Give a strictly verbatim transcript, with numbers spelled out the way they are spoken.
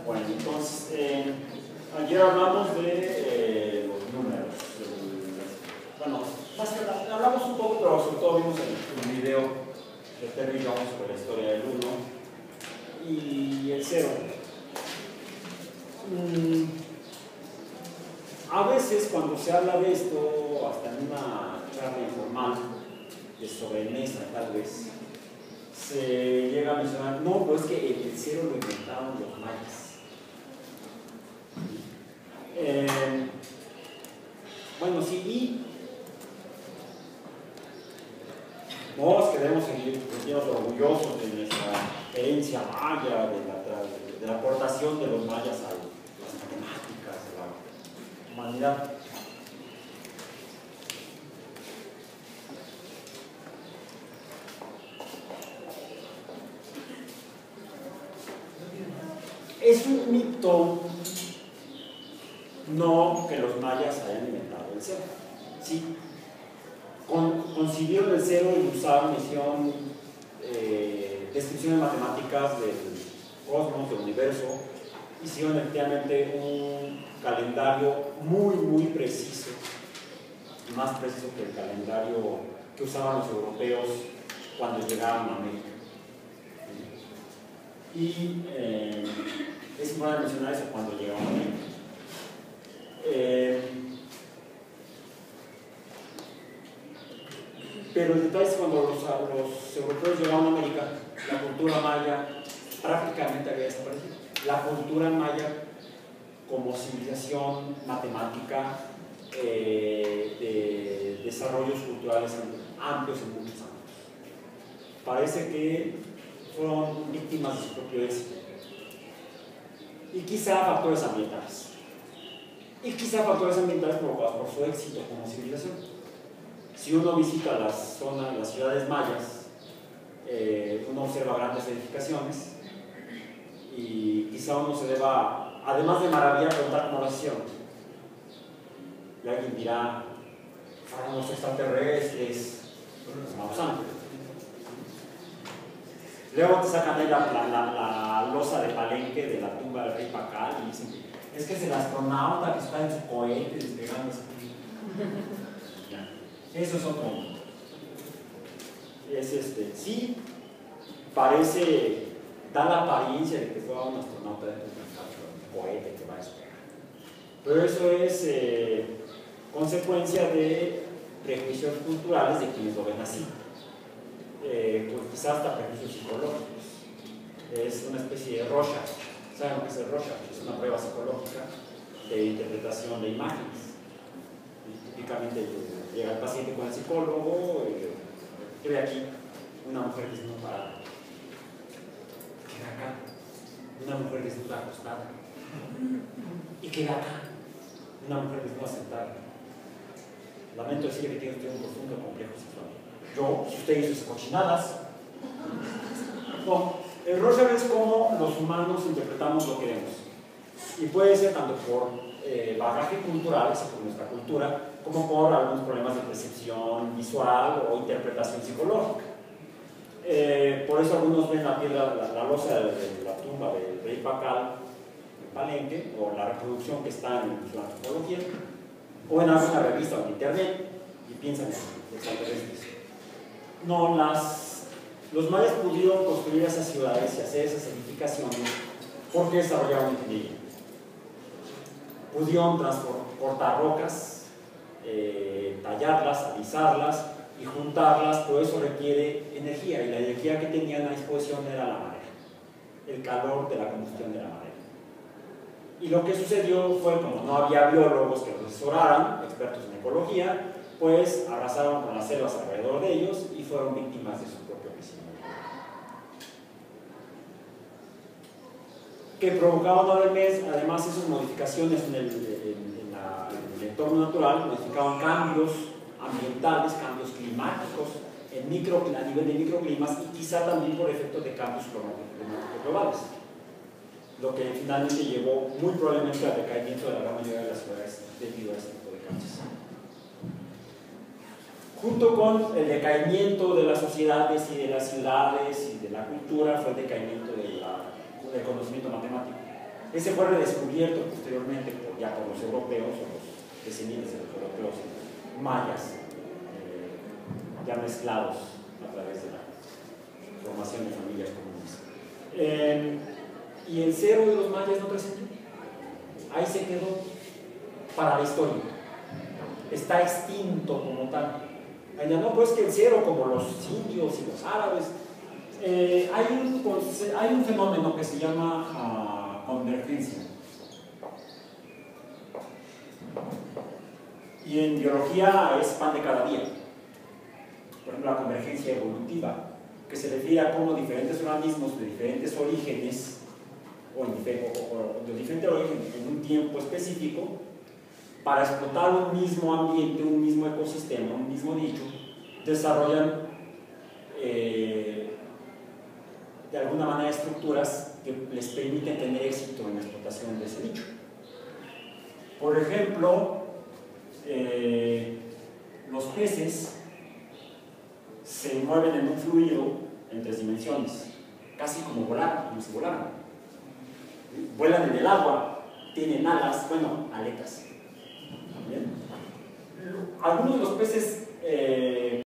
Bueno, entonces, eh, ayer hablamos de eh, los números. El, bueno, más que nada, hablamos un poco, pero sobre todo vimos el, el video de Terry Jones sobre la historia del uno y el cero. Mm, a veces, cuando se habla de esto, hasta en una charla informal, de sobremesa tal vez, se llega a mencionar, no, pero es que el cero lo inventaron los mayas. Eh, bueno, sí, y nos queremos seguir sintiendo orgullosos de nuestra herencia maya, de la, de la aportación de los mayas a las matemáticas, a la humanidad. Es un mito no que los mayas hayan inventado el cero. Sí, Con, concibieron el cero y usaron, hicieron eh, descripciones matemáticas del cosmos, del universo, hicieron efectivamente un calendario muy, muy preciso, más preciso que el calendario que usaban los europeos cuando llegaban a América. Y eh, es importante mencionar eso cuando llegaban a América. Eh, pero el detalle es cuando los, los europeos llegaban a América, la cultura maya prácticamente había desaparecido. La cultura maya como civilización matemática eh, de desarrollos culturales amplios en muchos ámbitos. Parece que fueron víctimas de su propio éxito. Y quizá factores ambientales. Y quizá factores ambientales provocados por su éxito como civilización. Si uno visita las zonas, las ciudades mayas, eh, uno observa grandes edificaciones y quizá uno se deba, además de maravillar, preguntar cómo las hicieron. Y alguien dirá, fueron los extraterrestres, vamos a ver. Luego te sacan ahí la, la, la, la losa de Palenque de la tumba del rey Pacal y dicen, es que es el astronauta que está en su cohete despegando ese Eso es otro mundo. Es este, sí, parece, da la apariencia de que fue un astronauta dentro de un cohete que va a despegar. Pero eso es eh, consecuencia de prejuicios culturales de quienes lo ven así. Eh, pues quizás hasta prejuicios psicológicos. Es una especie de Rorschach. ¿Saben lo que es el Rorschach? Es una prueba psicológica de interpretación de imágenes. Y típicamente llega el paciente con el psicólogo y ¿qué ve aquí? Una mujer desnuda parada. ¿Qué ve acá? Una mujer desnuda acostada. ¿Y qué ve acá? Una mujer desnuda sentada. Lamento decir que tiene usted un profundo complejo sexual. Yo, si usted hizo esas cochinadas. No, el Rorschach es como los humanos interpretamos lo que vemos. Y puede ser tanto por eh, bagaje cultural, o sea, por nuestra cultura, como por algunos problemas de percepción visual o interpretación psicológica. Eh, por eso algunos ven la piedra, la, la losa de, de la tumba del rey Pacal en Palenque, o la reproducción que está en su antropología, o en alguna revista o en internet, y piensan en extraterrestres. No, las, los mayas pudieron construir esas ciudades y hacer esas edificaciones porque desarrollaron ingeniería. Pudieron transportar rocas, eh, tallarlas, alisarlas y juntarlas, pero eso requiere energía, y la energía que tenían a disposición era la madera, el calor de la combustión de la madera. Y lo que sucedió fue, como no había biólogos que los asesoraran, expertos en ecología, pues arrasaron con las selvas alrededor de ellos y fueron víctimas de su propio crecimiento. Que provocaban además esas modificaciones en el, en, en la, en el entorno natural, modificaban cambios ambientales, cambios climáticos en micro, a nivel de microclimas, y quizá también por efectos de cambios climáticos globales, lo que finalmente llevó muy probablemente al decaimiento de la gran mayoría de las ciudades debido a este tipo de cambios. Junto con el decaimiento de las sociedades y de las ciudades y de la cultura fue el decaimiento de la, del conocimiento matemático. Ese fue redescubierto posteriormente por, ya por los europeos, o los descendientes de los europeos mayas, eh, ya mezclados a través de la formación de familias comunes. Eh, y el cero de los mayas no trascendió. Ahí se quedó para la historia. Está extinto como tal. Allá no, pues que el cero, como los indios y los árabes, eh, hay, un, hay un fenómeno que se llama uh, convergencia. Y en biología es pan de cada día. Por ejemplo, la convergencia evolutiva, que se refiere a cómo diferentes organismos de diferentes orígenes, o, en, o, o de diferente origen en un tiempo específico, para explotar un mismo ambiente, un mismo ecosistema, un mismo nicho, desarrollan eh, de alguna manera estructuras que les permiten tener éxito en la explotación de ese nicho. Por ejemplo, eh, los peces se mueven en un fluido en tres dimensiones, casi como volar, como si volaran. Vuelan en el agua, tienen alas, bueno, aletas. ¿Bien? Algunos de los peces eh,